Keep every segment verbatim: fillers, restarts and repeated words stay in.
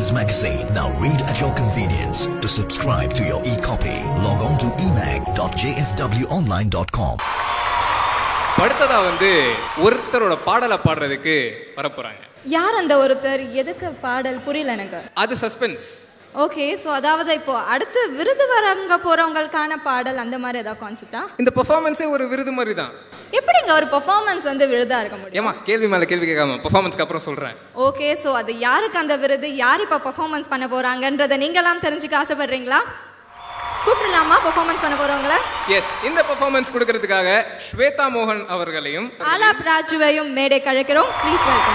Women's Magazine. Now read at your convenience. To subscribe to your e-copy, log on to e mag dot j f w online dot com. அடுத்ததா வந்து ஒருத்தரோட பாடலை பாடுறதுக்கு வரப்போறாங்க. யார் அந்த ஒருத்தர்? எதுக்கு பாடல்? புரியல எனக்கு. அது சஸ்பென்ஸ். ஓகே, ஸோ அதாவது இப்போ அடுத்து விருது வரங்க போறவங்களுக்கான பாடல் அந்த மாதிரி ஏதாவது கான்செப்டா? இந்த பெர்ஃபார்மன்ஸே ஒரு விருது மாதிரி தான். எப்படிங்க ஒரு பெர்ஃபார்மன்ஸ் வந்து விருதா இருக்க முடியும்? ஏமா கேள்வி மேல கேள்வி கேட்காம பெர்ஃபார்மன்ஸ்க்கு அப்புறம் சொல்றேன். ஓகே, ஸோ அது யாருக்கு அந்த விருது, யார் இப்போ பெர்ஃபார்மன்ஸ் பண்ண போறாங்கன்றதை நீங்களாம் தெரிஞ்சுக்க ஆசைப்படுறீங்களா? கூப்பிடலாமா பெர்ஃபார்மன்ஸ் பண்ண போறவங்கள? எஸ், இந்த பெர்ஃபார்மன்ஸ் கொடுக்கிறதுக்காக ஸ்வேதா மோகன் அவர்களையும் ஆலாப் ராஜுவையும் மேடை கழைக்கிறோம். Please welcome.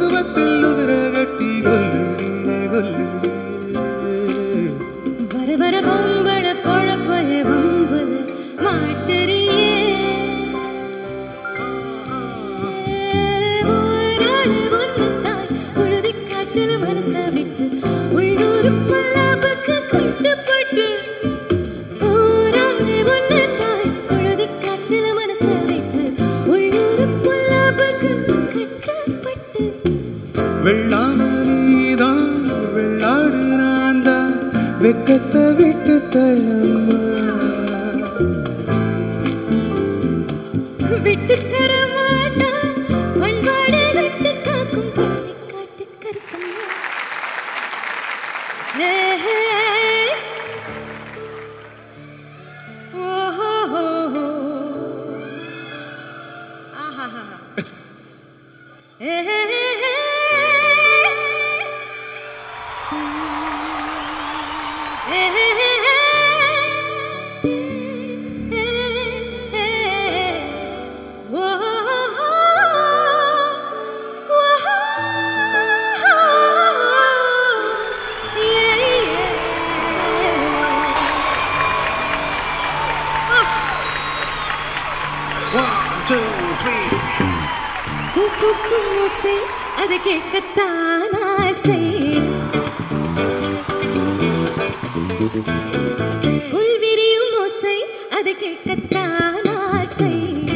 பருவத்தில் உதிர கட்டி கொல்லு கொல்லு வர வர பொம்பள பொழப்பல வம்புல மாட்டறியே ஓராளு ஒன்று தாய் உழுதி காட்டுல மனச விட்டு உள்ளூர் பொல்லாப்புக்கு கட்டுப்பட்டு ஓராளு ஒன்று தாய் உழுதி காட்டுல மனச விட்டு உள்ளூர் பொல்லாப்புக்கு கட்டுப்பட்டு வெள்ளாம நீதான் வெள்ளாடு நான் தான் வெக்கத்தை விட்டு தள்ளம்மா விட்டு தர மாட்டான் பண்பாடு விட்டு காக்கும் பட்டி காட்டு கருப்பம்மா ஹே ஹே ஓஹோ ஆஹா ஹே ஹே ஹே அது கேட்கத்தான் ஆசை புல்விரியும் ஓசை அது கேட்கத்தான் ஆசை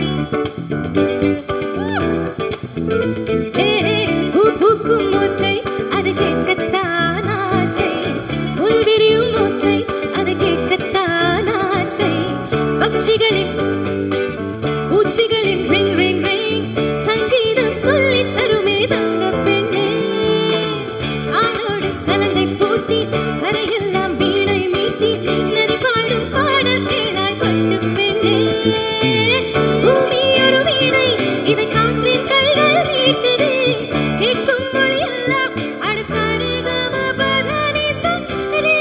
பூ பூக்கும் ஓசை அது கேட்கத்தான் ஆசை புல்விரியும் ஓசை அது கேட்கத்தான் ஆசை பட்சிகளின் பூச்சிகளின் ரிங் ரிங் ரிங் சங்கீதம் சொல்லி தருமே தங்க பெண்ணே ஆனோடு சலங்கை பூட்டி கரையெல்லாம் வீணை மீட்டி நதி பாடும் பாடல் கேளாய் பட்டு பெண்ணே பூமி ஒரு வீணை இதை காற்றின் கைகள் மீட்டுதே கேட்கும் மொழி எல்லாம் அடசாரி கம பதனி சரே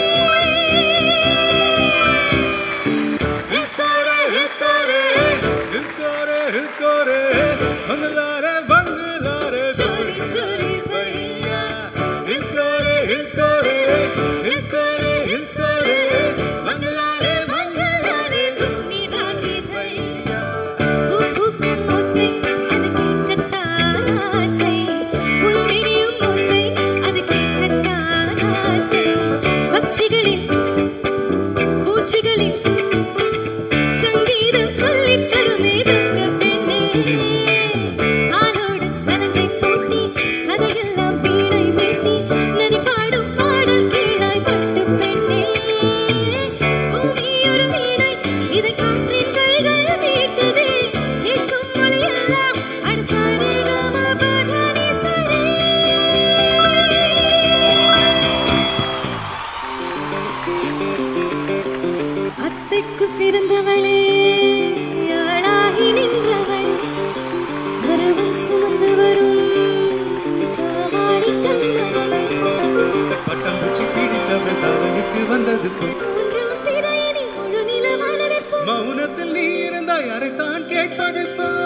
ஹிக்கோரே ஹிக்கோரே ஹிக்கோரே ஹிக்கோரே மங்களாரே மங்களாரே சோரி சோரி பையா ஹிக்கோரே ஹிக்கோரே ஹிக்கோரே ஹிக்கோரே மங்களாரே மங்களாரே தூணி ராணி தையா பூ பூக்கும் ஓசை அது கேட்கத்தான் ஆசை புல்விரியும் ஓசை அது கேட்கத்தான் ஆசை பட்சிகளின் பூச்சிகளின் சங்கீதம் சொல்லித் தருமே தங்க பெண்ணே ஆளோடு சலங்கை பூட்டி கதையெல்லாம் வீணை மீட்டி நதி பாடும் பாடல் கேளாய் பட்டு பெண்ணே பூமி ஒரு வீணை இதை காற்றின் கைகள் மீட்டுதே கேட்கும் மொழி எல்லாம் அடசாரி கம பதனி சரே அத்தைக்கு பிறந்தவளே ஆளாகி நின்றவளே பருவம் சுமந்து வரும் பாவாடை கைமறை பட்டம் பூச்சி பிடித்தவள் தாவணிக்கு வந்தது போல் மூன்றாம் பிறையினி முழு நிலவான வெப்பம் மௌனத்தில் நீ இருந்தாய் அரைத்தான் கேட்பது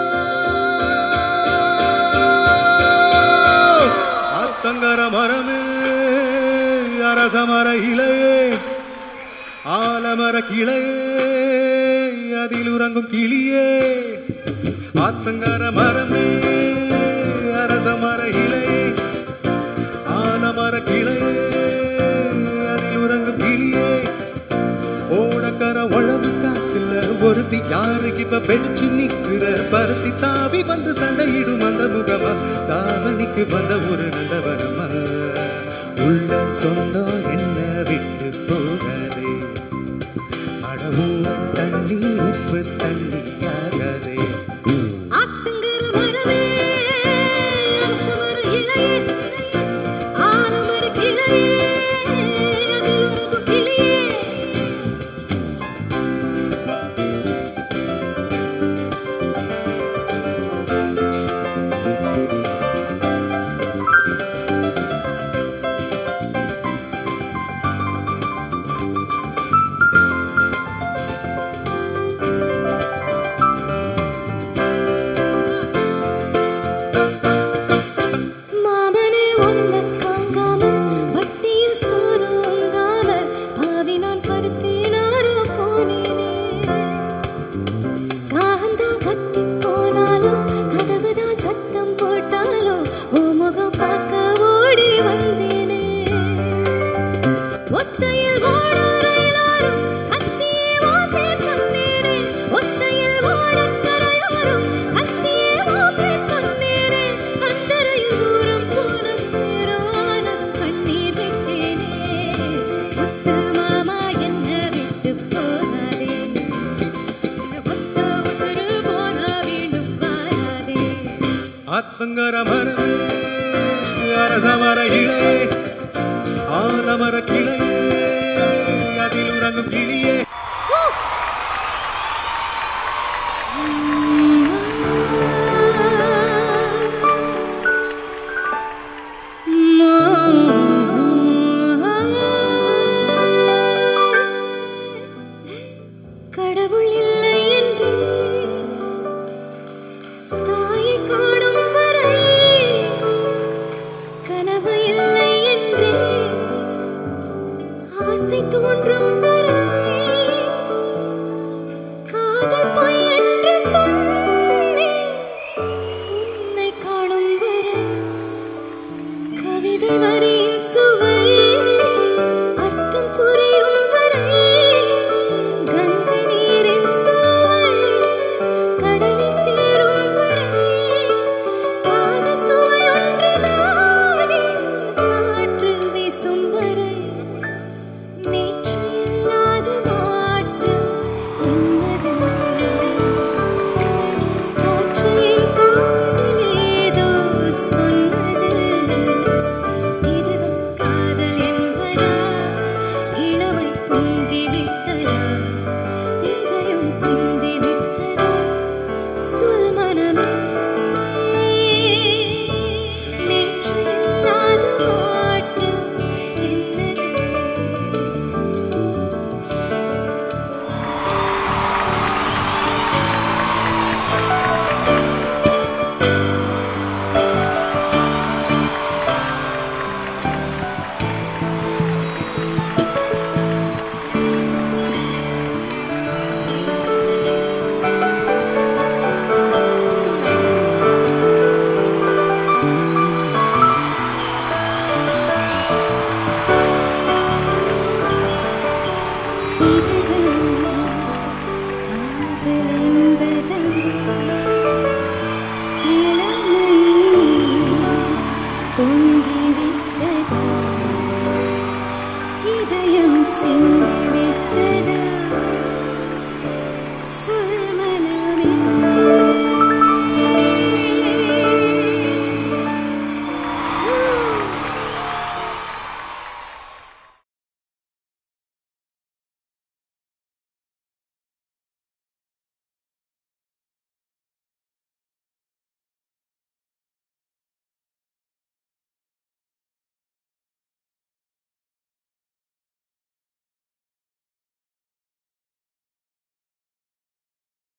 ஆத்தங்கர மரமே அரசமர இலையே ஆலமர கிளையே அதில் உறங்கும் கிளியே ஆத்தங்கர மரமே அரசமர இலையே ஆலமர கிளையே அதில் உறங்கும் கிளியே ஓடக்கர உழவு காத்துல ஒருத்தி யாருக்கு இப்ப வெடிச்சு நிக்கிற பருத்தி தாவி வந்து சண்டையிடும் அந்த முகமா தாவணிக்கு வந்த ஒரு நந்தவனமா உள்ள சொந்தம் என்ன விட்டு போகாதே அடவுவ தண்ணி உப்பு தண்ணியாகதே ஆத்தங்கர மரமே அரசமர இலையே ஆலமர கிளையே அதில் உறங்கும் கிளியே ஆத்தங்கர மரமே அரசமர இளையே ஆலமர கிளையே அதில் உறங்கும் கிளி